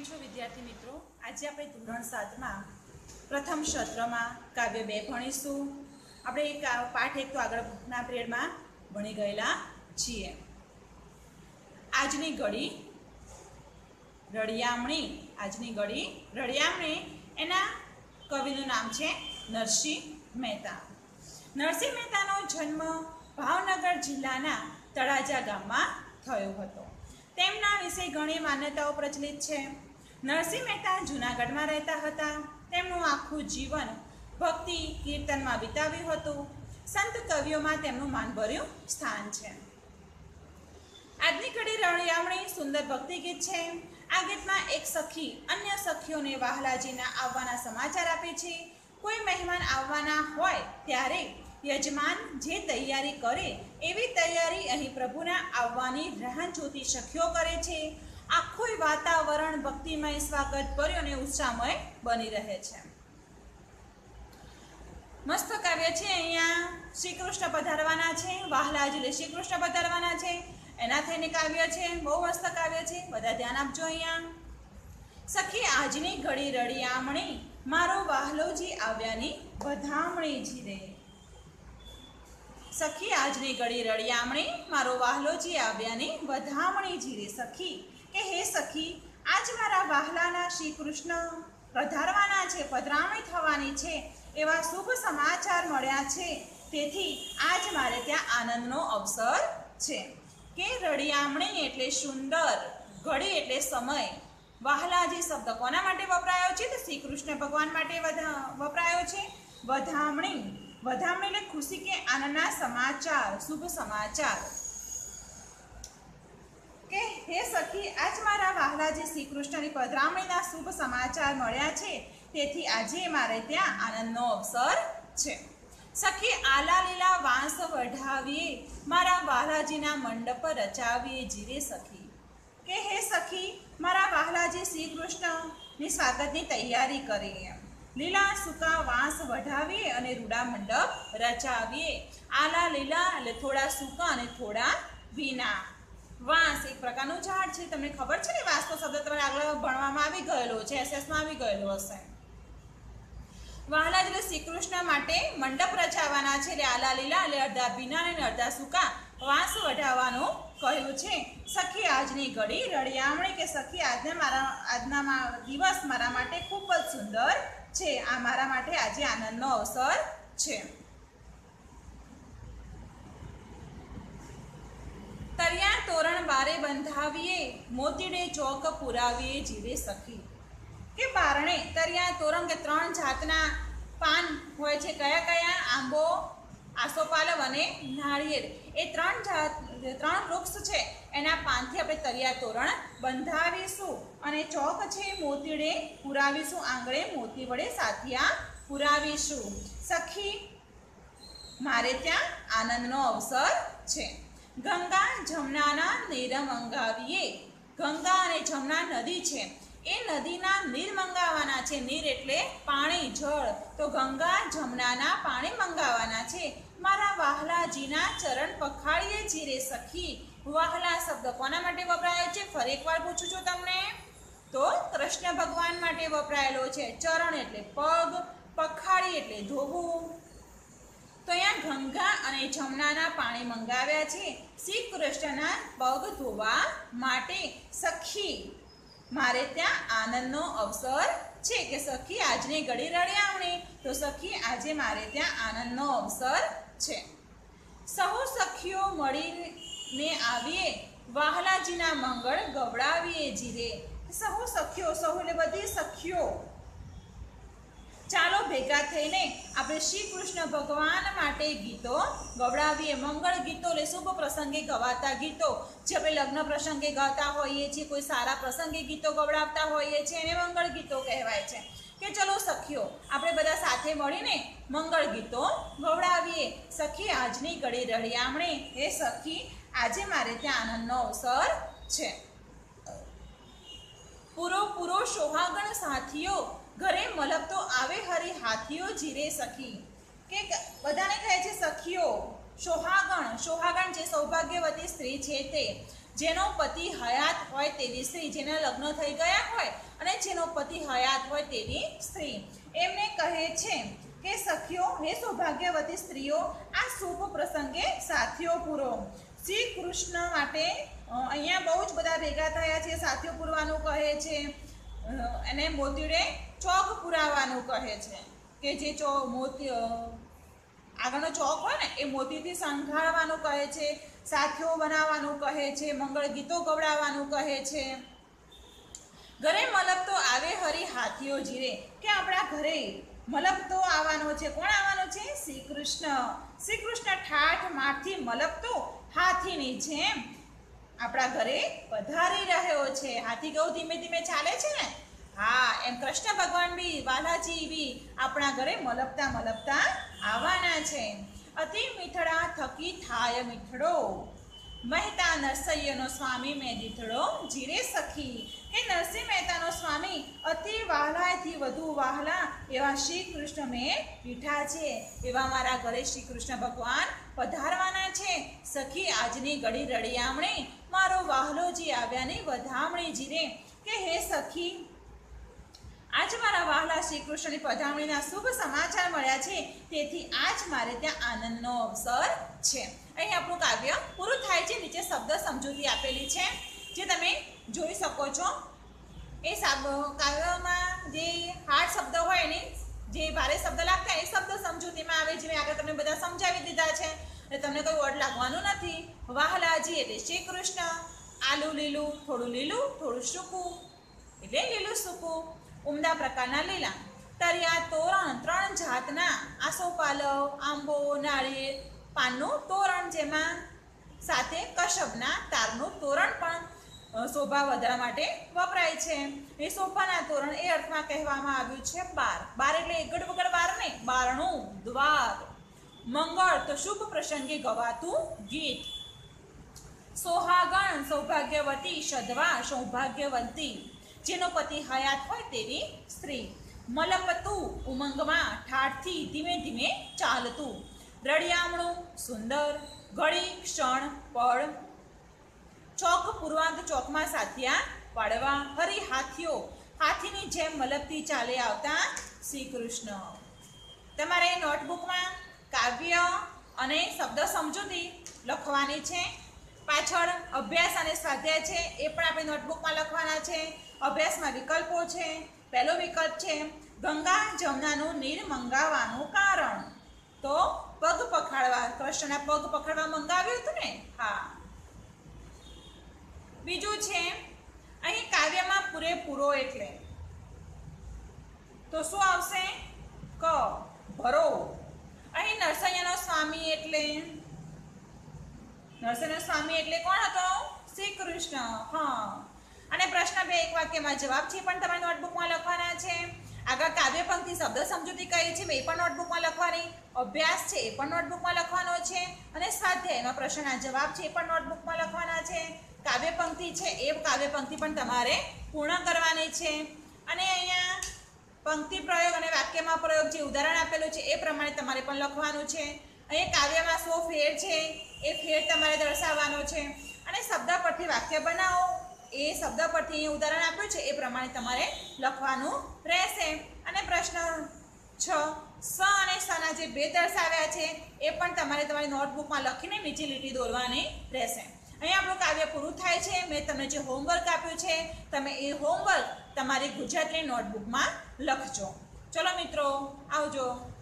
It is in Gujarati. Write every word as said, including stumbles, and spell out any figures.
કેમ છો વિદ્યાર્થી મિત્રો? આજે આપણે ધોરણ સાતમાં પ્રથમ સત્રમાં કાવ્ય બે ભણીશું. આપણે એક પાઠ એક તો આગળના પિરિયડમાં ભણી ગયેલા છીએ. આજની ઘડી રળિયામણી. આજની ઘડી રળિયામણી એના કવિનું નામ છે નરસિંહ મહેતા. નરસિંહ મહેતાનો જન્મ ભાવનગર જિલ્લાના તળાજા ગામમાં થયો હતો. તેમના વિશે ઘણી માન્યતાઓ પ્રચલિત છે. નરસિંહ મહેતા જૂનાગઢમાં રહેતા હતા. તેમનું આખું જીવન ભક્તિ કીર્તનમાં વિતાવ્યું હતું. સંત કવિઓમાં તેમનું માનભર્યું સ્થાન છે. આજની ઘડી રળિયામણી સુંદર ભક્તિ ગીત છે. આ ગીતમાં એક સખી અન્ય સખીઓને વહાલાજીના આવવાના સમાચાર આપે છે. કોઈ મહેમાન આવવાના હોય ત્યારે યજમાન જે તૈયારી કરે એવી તૈયારી અહીં પ્રભુના આવવાની રાહ જોતી સખીઓ કરે છે. આખું વાતાવરણ ભક્તિમય, સ્વાગત ભર્યું અને ઉત્સાહમય બની રહે છે. મસ્ત કાવ્ય છે. અહીંયા શ્રી કૃષ્ણ પધારવાના છે. વહાલાજી એટલે શ્રી કૃષ્ણ પધારવાના છે એના થઈને કાવ્ય છે. બહુ મસ્ત કાવ્ય છે, બધા ધ્યાન આપજો. અહીંયા સખી આજની ઘડી રળિયામણી, મારો વહાલોજી આવ્યાની વધામણી જીરે. સખી આજની ઘડી રળિયામણી, મારો વહાલોજી આવ્યાની વધામણી જીરે. સખી કે હે સખી, આજ મારા વહાલાના શ્રી કૃષ્ણ પધારવાના છે, પધરામણી થવાની છે એવા શુભ સમાચાર મળ્યા છે. તેથી આજ મારે ત્યાં આનંદનો અવસર છે. કે રળિયામણી એટલે સુંદર, ઘડી એટલે સમય. વહાલાજી શબ્દ કોના માટે વપરાયો છે? તો શ્રી કૃષ્ણ ભગવાન માટે વપરાયો છે. વધામણી, વધામણી એટલે ખુશી કે આનંદના સમાચાર, શુભ સમાચાર. કે હે સખી, આજ મારા વહાલાજી શ્રી કૃષ્ણની પધરામણીના શુભ સમાચાર મળ્યા છે. તેથી આજે મારે ત્યાં આનંદનો અવસર છે. સખી આલા લીલા વાંસ વઢાવીએ, મારા વહાલાજીના મંડપ રચાવીએ જીરે. સખી કે હે સખી, મારા વહાલાજી શ્રી કૃષ્ણની સ્વાગતની તૈયારી કરીએ. લીલા સૂકા વાંસ વઢાવીએ અને રૂડા મંડપ રચાવીએ. આલા લીલા એટલે થોડા સૂકા અને થોડા ભીના. વાંસ એક પ્રકારનું ઝાડ છે. તમને ખબર છે ને, વાંસનો શબ્દ તમારે આગળ ભણવામાં આવી ગયેલો છે, એસએસમાં આવી ગયેલો હશે. વહાલાજી એટલે શ્રી કૃષ્ણ માટે મંડપ રચાવાના છે. એટલે આલા લીલા એટલે અડધા ભીના અને અડધા સૂકા વાંસ વઢાવવાનું કહ્યું છે. સખી આજની ઘડી રળિયામણી, કે સખી આજના મારા આજના દિવસ મારા માટે ખૂબ જ સુંદર છે. આ મારા માટે આજે આનંદનો અવસર છે. તરિયા તોરણ બારે બંધાવીએ, મોતીડે ચોક પુરાવીએ જીરે. સખી કે બારણે તરિયા તોરણ, કે ત્રણ જાતના પાન હોય છે. કયા કયા? આંબો, આસોપાલવ અને નાળિયેર. એ ત્રણ જાત ત્રણ વૃક્ષ છે, એના પાનથી આપણે તરિયા તોરણ બંધાવીશું. અને ચોક છે મોતીડે પુરાવીશું. આંગળે મોતી વડે સાથિયા પુરાવીશું. સખી મારે ત્યાં આનંદનો અવસર છે. ગંગા જમનાના નીર મંગાવીએ. ગંગા અને જમના નદી છે, એ નદીના નીર મંગાવવાના છે. નીર એટલે પાણી, જળ. તો ગંગા જમનાના પાણી મંગાવવાના છે. મારા વહાલાજીના ચરણ પખાળીએ જીરે. સખી વહાલા શબ્દ કોના માટે વપરાયો છે? ફરી એકવાર પૂછું છું તમને. તો કૃષ્ણ ભગવાન માટે વપરાયેલો છે. ચરણ એટલે પગ, પખાળી એટલે ધોવું. તો અહીંયા ગંગા અને જમનાના પાણી મંગાવ્યા છે શ્રી કૃષ્ણના પગ ધોવા માટે. સખી મારે ત્યાં આનંદનો અવસર છે. કે સખી આજની ઘડી રળિયામણી, તો સખી આજે મારે ત્યાં આનંદનો અવસર છે. સહુ સખીઓ મળીને આવીએ, વહાલાજીના મંગળ ગવડાવીએ જીરે. સહુ સખીઓ, સહુ એટલે બધી સખીઓ, ચાલો ભેગા થઈને આપણે શ્રી કૃષ્ણ ભગવાન માટે ગીતો ગવડાવીએ. મંગળ ગીતો એટલે શુભ પ્રસંગે ગવાતા ગીતો, જે આપણે લગ્ન પ્રસંગે ગાતા હોઈએ છીએ, કોઈ સારા પ્રસંગે ગીતો ગવડાવતા હોઈએ છીએ, એને મંગળ ગીતો કહેવાય છે. કે ચલો સખીઓ આપણે બધા સાથે મળીને મંગળ ગીતો ગવડાવીએ. સખી આજની ઘડી રળિયામણી, હે સખી આજે મારે ત્યાં આનંદનો અવસર છે. પૂરો પૂરો સોહાગણ સાથીઓ, ઘરે મલકતો આવે હરી હાથીઓ જીરે. સખી કે બધાને કહે છે સખીઓ. સોહાગણ, સોહાગણ જે સૌભાગ્યવતી સ્ત્રી છે તે. જેનો પતિ હયાત હોય તેવી સ્ત્રી, જેના લગ્ન થઈ ગયા હોય અને જેનો પતિ હયાત હોય તેવી સ્ત્રી. એમને કહે છે કે સખીઓ, હે સૌભાગ્યવતી સ્ત્રીઓ, આ શુભ પ્રસંગે સાથીઓ પૂરો. શ્રી કૃષ્ણ માટે અહીંયા બહુ જ બધા ભેગા થયા છે, સાથીઓ પૂરવાનું કહે છે અને મોતીડે ચોક પુરાવાનું કહે છે કે જે ચો મોતી આગળનો ચોક હોય ને એ મોતીથી શણગારવાનું કહે છે, સાથીઓ બનાવવાનું કહે છે, મંગળ ગીતો ગવડાવવાનું કહે છે. ઘરે મલકતો આવે હરી હાથીઓ જીરે, કે આપણા ઘરે મલકતો આવવાનો છે. કોણ આવવાનો છે? શ્રી કૃષ્ણ. શ્રી કૃષ્ણ ઠાઠ માઠથી મલકતો હાથીની જેમ આપણા ઘરે પધારી રહ્યો છે. હાથી કેવું ધીમે ધીમે ચાલે છે ને, હા, એમ કૃષ્ણ ભગવાન બી બાલાજી બી આપણા ઘરે મલકતા મલકતા આવવાના છે. અતિ મીઠડા થકી થાય મીઠડો, મહેતા નરસૈયનો સ્વામી મેં દીઠડો જીરે સખી, કે નરસિંહ મહેતાનો સ્વામી અતિ વહાલાથી વધુ વહાલા એવા શ્રી કૃષ્ણ મેં દીઠા છે. એવા મારા ઘરે શ્રી કૃષ્ણ ભગવાન પધારવાના છે. સખી આજની ઘડી રળિયામણી, મારો વહાલોજી આવ્યાની વધામણી જીરે, કે હે સખી, આજ મારા વહાલા શ્રી કૃષ્ણની પધામણીના શુભ સમાચાર મળ્યા છે, તેથી આજ મારે ત્યાં આનંદનો અવસર છે. અહીં આપણું કાવ્ય પૂરું થાય છે. નીચે શબ્દ સમજૂતી આપેલી છે જે તમે જોઈ શકો છો. એ કાવ્યમાં જે હાર્ડ શબ્દ હોય ને, જે ભારે શબ્દ લાગતા એ શબ્દ સમજૂતીમાં આવે, જે આગળ તમને બધા સમજાવી દીધા છે એટલે તમને કોઈ વર્ડ લાગવાનું નથી. વહાલાજી એટલે શ્રી કૃષ્ણ, આલું લીલું, થોડું લીલું થોડું સૂકું એટલે લીલું સૂકું, ઉમદા પ્રકારના લીલા. તરિયા તોરણ ત્રણ જાતના, આસોપાલવ, આંબો, નાળિયેર પાનનું તોરણ, જેમાં સાથે કશબના તારનું તોરણ પણ શોભા વધારવા માટે વપરાય છે. એ શોભાના તોરણ એ અર્થમાં કહેવામાં આવ્યું છે બાર. બાર એટલે એકડ વગર બાર નહીં, બારણું, દ્વાર. મંગળ તો શુભ પ્રસંગે ગવાતું ગીત. સોહાગણ સૌભાગ્યવતી, સધવા સૌભાગ્યવંતી, જેનો પતિ હયાત હોય તેવી સ્ત્રી. મલકતું ઉમંગમાં ઠાઠથી ધીમે ધીમે ચાલતું. રળિયામણું સુંદર, ઘડી ક્ષણ પળ. ચોક પૂર્વાંગ ચોકમાં સાથિયા પાડવા. હરી હાથીઓ, હાથીની જેમ મલકતી ચાલે આવતા શ્રી કૃષ્ણ. તમારે નોટબુકમાં કાવ્ય અને શબ્દ સમજૂતી લખવાની છે. પાછળ અભ્યાસ અને સ્વાધ્યાય છે, એ પણ આપણે નોટબુકમાં લખવાના છે. અભ્યાસમાં વિકલ્પો છે. પહેલો વિકલ્પ છે ગંગા જમનાનું નીર મંગાવવાનું કારણ, તો પગ પખાડવા, કૃષ્ણના પગ પકડવા મંગાવ્યું હતું ને, હા. બીજું છે અહીં કાવ્યમાં પૂરેપૂરો એટલે, તો શું આવશે? ક ભરો. અહીં નરસૈયાનો સ્વામી એટલે, નરસિંહ સ્વામી એટલે કોણ હતો? શ્રી કૃષ્ણ. હા. અને પ્રશ્ન બે એક વાક્યમાં જવાબ છે પણ તમારી નોટબુકમાં લખવાના છે. આગળ કાવ્ય પંક્તિ શબ્દ સમજૂતી કઈ છે એ પણ નોટબુકમાં લખવાની. અભ્યાસ છે એ પણ નોટબુકમાં લખવાનો છે. અને સ્વાધ્યાયમાં પ્રશ્નના જવાબ છે એ પણ નોટબુકમાં લખવાના છે. કાવ્ય પંક્તિ છે એ કાવ્ય પંક્તિ પણ તમારે પૂર્ણ કરવાની છે. અને અહીંયા પંક્તિ પ્રયોગ અને વાક્યમાં પ્રયોગ જે ઉદાહરણ આપેલું છે એ પ્રમાણે તમારે પણ લખવાનું છે. અહીંયા કાવ્યમાં સો ફેર છે એ ફેર તમારે દર્શાવવાનો છે. અને શબ્દ પરથી વાક્ય બનાવો, એ શબ્દ પરથી ઉદાહરણ આપ્યું છે એ પ્રમાણે તમારે લખવાનું રહેશે. અને પ્રશ્ન છ, સ અને સના જે બે દર્શાવ્યા છે એ પણ તમારે તમારી નોટબુકમાં લખીને નીચે લીટી દોરવાની રહેશે. અહીં આપણું કાવ્ય પૂરું થાય છે. મેં તમને જે હોમવર્ક આપ્યું છે તમે એ હોમવર્ક તમારી ગુજરાતની નોટબુકમાં લખજો. ચલો મિત્રો, આવજો.